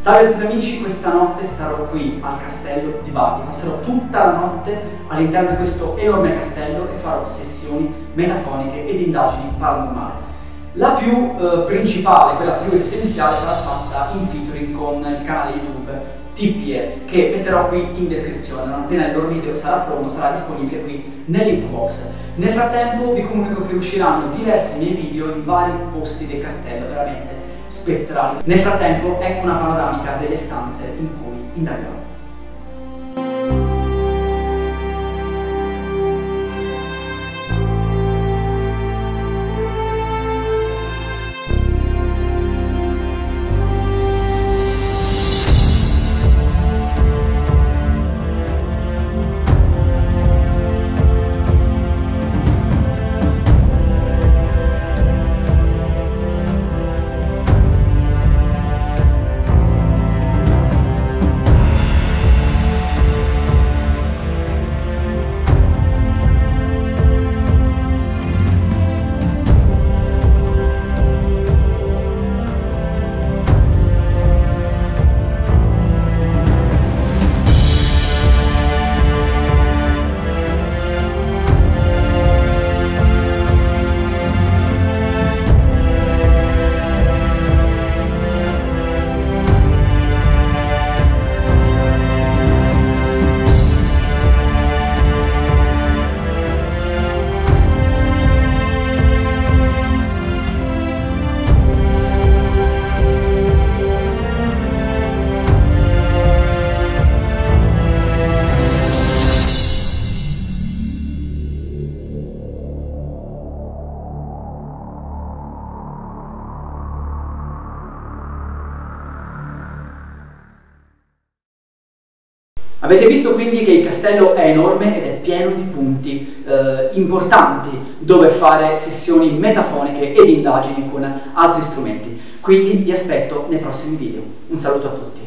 Salve a tutti amici, questa notte starò qui al castello di Bari, passerò tutta la notte all'interno di questo enorme castello e farò sessioni metafoniche ed indagini paranormali. La più principale, quella più essenziale, sarà fatta in featuring con il canale YouTube TPE, che metterò qui in descrizione. Non appena il loro video sarà pronto, sarà disponibile qui nell'info box. Nel frattempo vi comunico che usciranno diversi miei video in vari posti del castello, veramente spettrali. Nel frattempo ecco una panoramica delle stanze in cui indagherò. Avete visto quindi che il castello è enorme ed è pieno di punti importanti dove fare sessioni metafoniche ed indagini con altri strumenti. Quindi vi aspetto nei prossimi video. Un saluto a tutti.